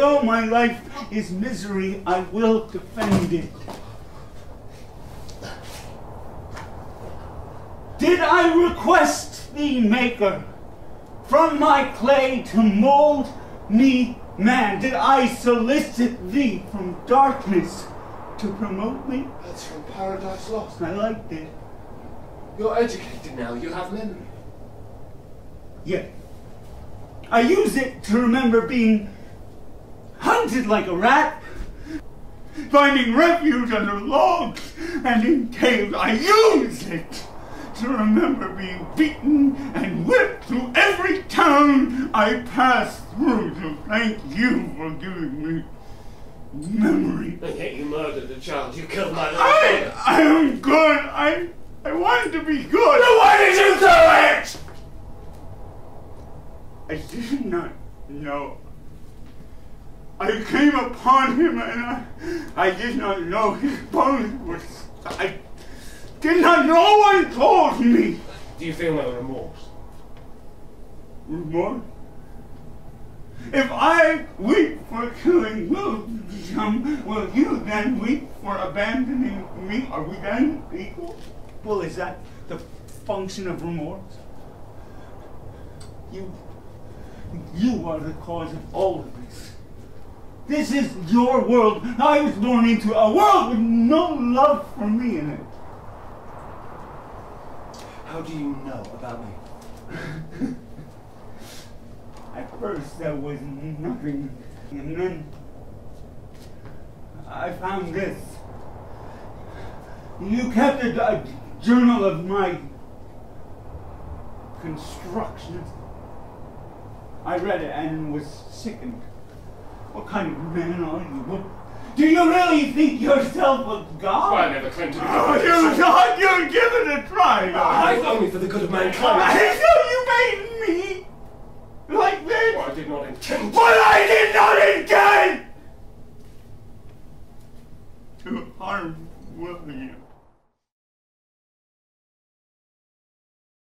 although my life is misery, I will defend it. Did I request thee, Maker, from my clay to mold me man? Did I solicit thee from darkness to promote me? That's from Paradise Lost. I liked it. You're educated now, you have memory. Yeah. I use it to remember being hunted like a rat, finding refuge under logs and in caves. I use it to remember being beaten and whipped through every town I passed through. So thank you for giving me memory. And yet you murdered a child. You killed my little brother. I am good. I wanted to be good. Then why did you do it? I did not know. I came upon him and I did not know his bones were... I did not know. No one told me. Do you feel no remorse? Remorse? If I weep for killing William, will you then weep for abandoning me? Are we then equal? Well, is that the function of remorse? You are the cause of all of this. This is your world. I was born into a world with no love for me in it. How do you know about me? At first there was nothing, and then I found this. You kept a journal of my construction. I read it and was sickened. What kind of man are you? Do you really think yourself a god? Well, I never claimed to be Oh, you thought you'd give it a try. I only for the good of mankind. I thought you made me like this. Well, I did not intend to. But I did not intend to harm William.